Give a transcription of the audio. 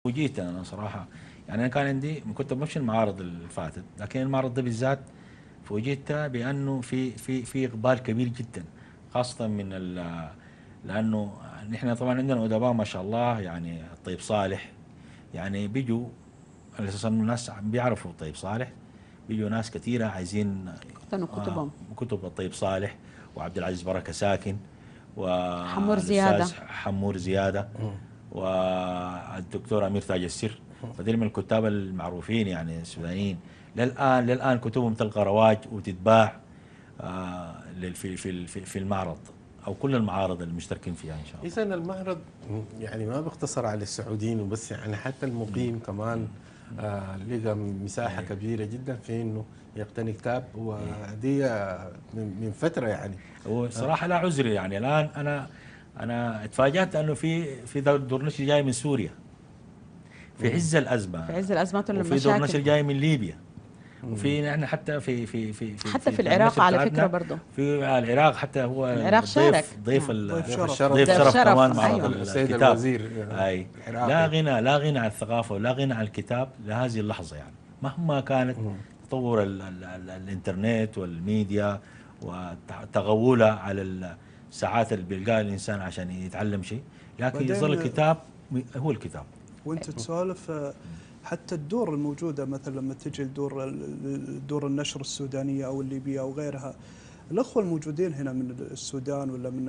وجيت انا صراحه. يعني انا كان عندي كنت بمشي المعارض اللي فاتت، لكن المعرض ده بالذات فوجئت بانه في اقبال كبير جدا، خاصه لانه نحن طبعا عندنا ادباء ما شاء الله، يعني الطيب صالح، يعني بيجوا على اساس انه الناس بيعرفوا الطيب صالح، بيجوا ناس كثيره عايزين اقتنوا كتبهم. كتب الطيب صالح، وعبد العزيز بركه ساكن، حمور والاستاذ زيادة. حمور زياده، والدكتور امير تاج السر. فدول من الكتاب المعروفين يعني السودانيين. للان كتبهم تلقى رواج وتتباع في المعرض او كل المعارض المشتركين فيها ان شاء الله. إذا المعرض يعني ما بيقتصر على السعوديين وبس، يعني حتى المقيم كمان لقى مساحة كبيرة جدا في إنه يقتني كتاب، ودي من فترة يعني. وصراحه لا عذر، يعني الان انا اتفاجأت انه في دور نشر جاي من سوريا في عز في الازمه، عز الازمات وفي دور والمشاكل. نشر جاي من ليبيا، وفي نحن حتى حتى في في العراق النشر على فكرة بتاعتنا برضه. في العراق، حتى هو العراق شارك. ضيف نعم. ضيف شرف. الشرف. ضيف ضيف شرف كمان شرف، معرض أيوة. السيد الكتاب. الوزير اي العراقي. لا غنى عن الثقافه ولا غنى عن الكتاب لهذه اللحظه، يعني مهما كانت تطور الانترنت والميديا وتغولها على الساعات اللي بيلقاها الانسان عشان يتعلم شيء، لكن بعدين يظل الكتاب هو الكتاب. وانت تسولف حتى الدور الموجوده، مثلا لما تجي دور النشر السودانيه او الليبيه او غيرها، الاخوه الموجودين هنا من السودان ولا من